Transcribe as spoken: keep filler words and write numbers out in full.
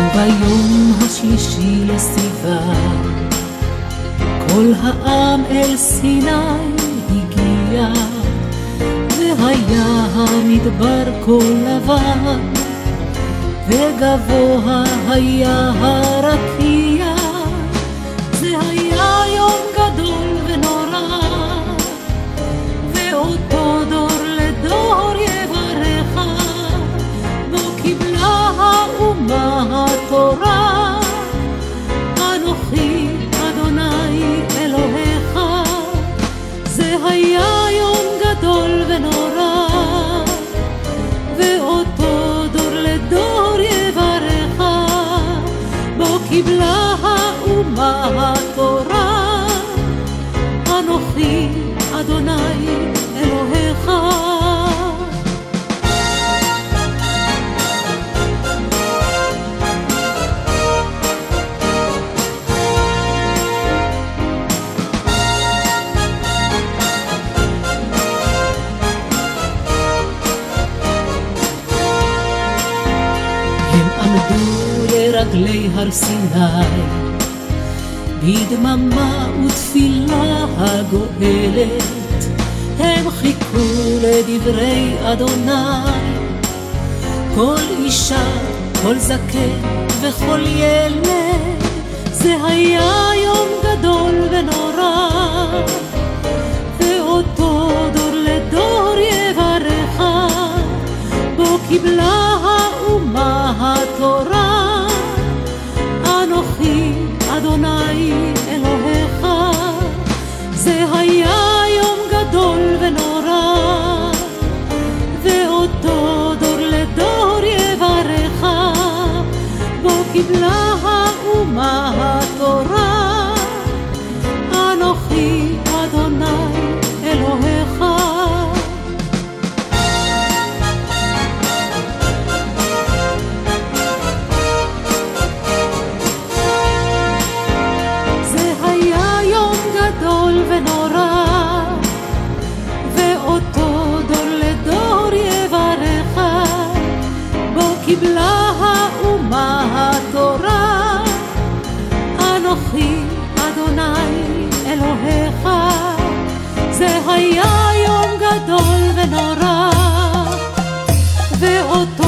וביום השלישי לסיוון כל העם אל סיני הגיע, והיה המדבר כה לבן, וגבוה היה הרקיע. זה היה יום גדול ונורא, ואותו דור לדור יברך, בו קיבלה האומה התורה. אנוכי אדוני אלוהיך. זה היה יום גדול ונורא, ואותו דור לדור יברך, בו קיבלה האומה התורה. אנוכי אדוני אלוהיך. לרגלי הר סיני בדממה ותפילה הגואלת, הם חיכו לדברי אדוני. כל אישה, כל זקן וכל ילד, זה היה יום גדול ונורא, ואותו דור לדור יברך, בו קיבלה האומה התורה. אנוכי אדוני אלוהיך. זה היה יום גדול ונורא, ואותו דור לדור יברך, בו קיבלה האומה התורה. אנוכי אדוני אלוהיך. ונורא, ואותו דור לדור יברך, בו קיבלה האומה התורה. אנוכי אדוני אלוהיך. זה היה יום גדול ונורא, ואותו